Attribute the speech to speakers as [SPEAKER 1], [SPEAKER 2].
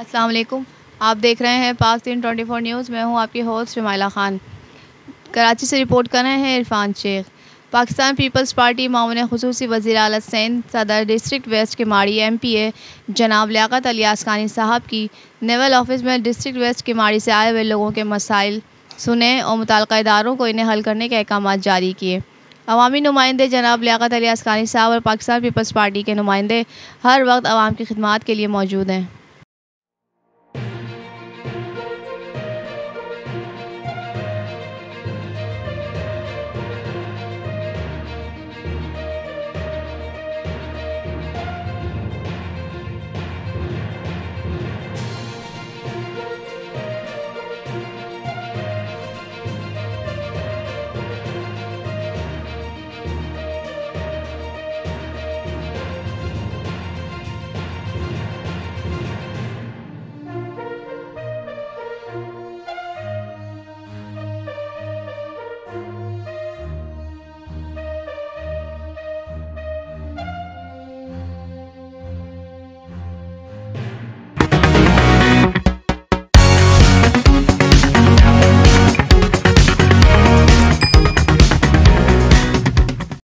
[SPEAKER 1] السلام علیکم، آپ دیکھ رہے ہیں پاک 324 نیوز۔ میں ہوں آپ کی ہوسٹ شمائلہ خان۔ کراچی سے رپورٹ کر رہے ہیں عرفان شیخ۔ پاکستان پیپلز پارٹی معاون خصوصی وزیر اعلیٰ سندھ صدر ڈسٹرکٹ ویسٹ کے ماڑی ایم پی اے جناب لیاقت علی عسقلانی صاحب کی نیول آفس میں ڈسٹرکٹ ویسٹ کے ماڑی سے آئے ہوئے لوگوں کے مسائل سنے اور متعلقہ اداروں کو انہیں حل کرنے کے احکامات جاری کیے۔ عوامی نمائندے جناب لیاقت علی عسقلانی صاحب اور پاکستان پیپلز پارٹی کے نمائندے ہر وقت عوام کی خدمات کے لیے موجود ہیں۔